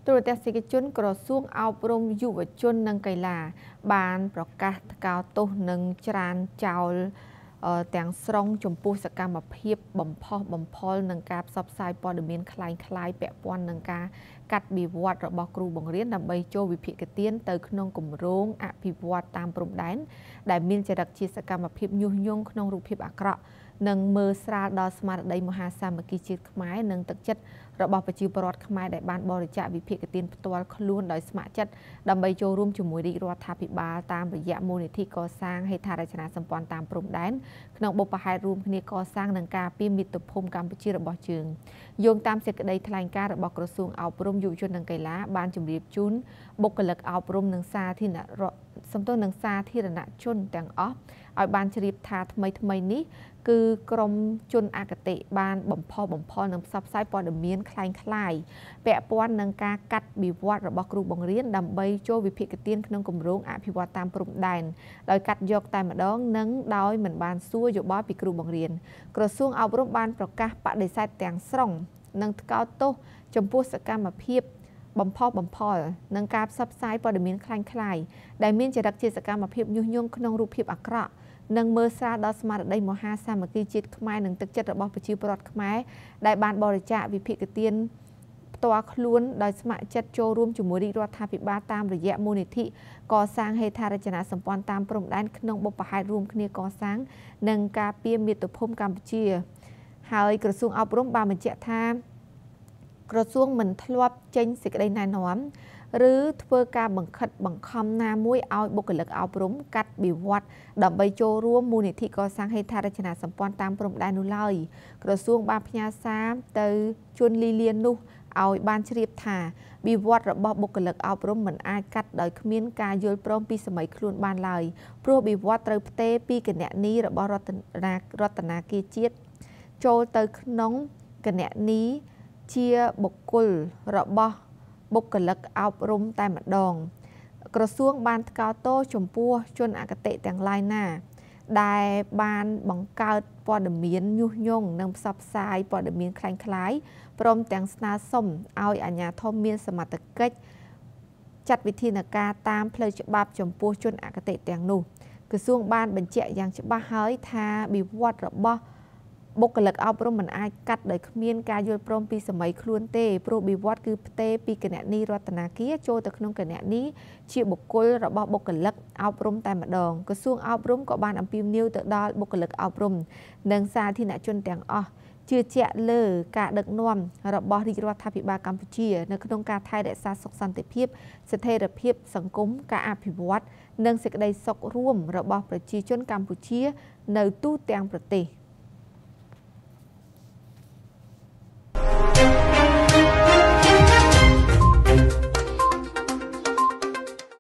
ទូរទស្សនិកជនក្រសួងអប់រំយុវជននិងកីឡាបានប្រកាសថ្កោលទោសនិងច្រានចោលទាំងស្រុងចំពោះសកម្មភាពបំផុសបំផុលនឹងការផ្សព្វផ្សាយព័ត៌មានคล้ายៗពាក់ព័ន្ធនឹងការកាត់វិវត្តរបស់គ្រូបង្រៀនដើម្បីចូលវិភាគទានទៅក្នុងគម្រោងអភិវឌ្ឍតាមព្រំដែនដែលមានចរិតជាសកម្មភាពញុះញង់ក្នុងរូបភាពអាក្រក់និងមើលស្រាលដល់ស្មារតីមហាសាមគ្គីជាតិខ្មែរនិងទឹកចិត្តរបស់ប្រជាពលរដ្ឋខ្មែរដែលបានបរិច្ចាគវិភាគទានផ្ទាល់ខ្លួនដោយស្ម័គ្រចិត្តដើម្បីចូលរួមជាមួយរាជរដ្ឋាភិបាលតាមរយៈមូលនិធិកសាងហេដ្ឋារចនាសម្ព័ន្ធតាមព្រំដែនក្នុងបុព្វហេតុរួមគ្នាកសាងនិងការពារមាតុភូមិកម្ពុជារបស់យើងយោងតាមសេចក្តីថ្លែងការណ៍របស់ក្រសួងអប់រំយុវជននិងកីឡាបានជម្រាបជូនបុគ្គលិកអប់រំនិងសាធារណជនទាំងអស់ឲ្យបានជ្រាបថាថ្មីនេះគឺក្រមជនអគតិបានបំផុសបំផុលនិងផ្សព្វផ្សាយព័ត៌មានคล้ายៗពាក់ព័ន្ធនឹងការកាត់វិវត្តរបស់គ្រូបង្រៀនដើម្បីចូលវិភាគទានក្នុងគម្រោងអភិវឌ្ឍតាមព្រំដែនដោយកាត់យកតែម្ដងនិងដោយមិនបានសួរយោបល់ពីគ្រូបង្រៀនក្រសួងអប់រំបានប្រកាសបដិសេធទាំងស្រុងនិងថ្កោលទោសចំពោះសកម្មភាពបំផុសបំផុលនឹងការផ្សព្វផ្សាយព័ត៌មានคล้ายៗដែលមានចរិតជាសកម្មភាពញុះញង់ក្នុងរូបភាពអាក្រក់និងមើលស្រាលដល់ស្មារតីមហាសាមគ្គីជាតិខ្មែរនិងទឹកចិត្តរបស់ប្រជាពលរដ្ឋខ្មែរដែលបានបរិច្ចាគវិភាគទានផ្ទាល់ខ្លួនដោយស្ម័គ្រចិត្តចូលរួមជាមួយរាជរដ្ឋាភិបាលតាមរយៈមូលនិធិកសាងហេដ្ឋារចនាសម្ព័ន្ធតាមព្រំដែនក្នុងបុព្វហេតុរួមគ្នាកសាងនិងការពារមាតុភូមិកម្ពុជាហើយក្រសួងអប់រំបានបញ្ជាក់ថាក្រសួងមិនធ្លាប់ចេញសេចក្តីណែនាំឬធ្វើការបង្ខិតបង្ខំណាមួយឲ្យបុគ្គលិកអប់រំកាត់វិវត្តដើម្បីចូលរួមមូលនិធិកសាងហេដ្ឋារចនាសម្ព័ន្ធតាមព្រំដែននោះឡើយក្រសួងបានផ្ញើសារទៅជនលីលាននោះឲ្យបានជ្រាបថាវិវត្តរបស់បុគ្គលិកអប់រំមិនអាចកាត់ដោយគ្មានការយល់ព្រមពីសម័យខ្លួនបានឡើយព្រោះវិវត្តត្រូវផ្ទេរពីគណនីរបស់រដ្ឋាភិបាលជាតិចូលទៅក្នុងគណនីជាបុគ្គលរបស់បុគ្គលិកអប់រំតែម្ដងក្រសួងបានថ្កោលទោសចំពោះជនអគតិទាំងឡាយណាដែលបានបង្កើតព័ត៌មានញុះញង់និងផ្សព្វផ្សាយព័ត៌មានคล้ายៗព្រមទាំងស្នើសុំឲ្យអាជ្ញាធរមានសមត្ថកិច្ចចាត់វិធានការតាមផ្លូវច្បាប់ចំពោះជនអគតិទាំងនោះក្រសួងបានបញ្ជាក់យ៉ាងច្បាស់ហើយថាវិវត្តរបស់បុគ្គលិកអប់រំមិនអាចកាត់ដោយគ្មានការយល់ព្រមពីសម័យខ្លួនទេព្រោះវិវត្តគឺផ្ទេរពីគណនីរដ្ឋាភិបាលចូលទៅក្នុងគណនីជាបុគ្គលរបស់បុគ្គលិកអប់រំតែម្ដងក្រសួងអប់រំក៏បានអំពាវនាវទៅដល់បុគ្គលិកអប់រំនិងសាធារណជនទាំងអស់ជឿជាក់លើការដឹកនាំរបស់រាជរដ្ឋាភិបាលកម្ពុជានៅក្នុងការថែរក្សាសុខសន្តិភាពស្ថិរភាពសង្គមការអភិវឌ្ឍនិងសេចក្តីសុខរួមរបស់ប្រជាជនកម្ពុជានៅទូទាំងប្រទេស